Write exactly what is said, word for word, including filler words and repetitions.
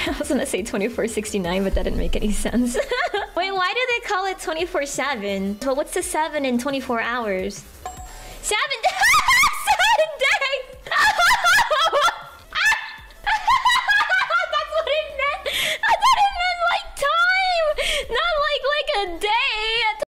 I was gonna say twenty-four sixty-nine, but that didn't make any sense. Wait, why do they call it twenty-four seven? Well, what's the seven in twenty-four hours? Seven